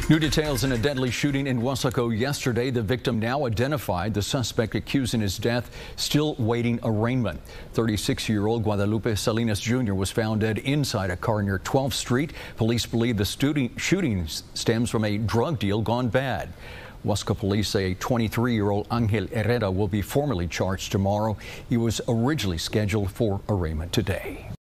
New details in a deadly shooting in Weslaco yesterday. The victim now identified. The suspect accused in his death still waiting arraignment. 36-year-old Guadalupe Salinas Jr. was found dead inside a car near 12th Street. Police believe the shooting stems from a drug deal gone bad. Weslaco police say a 23-year-old Angel Herrera will be formally charged tomorrow. He was originally scheduled for arraignment today.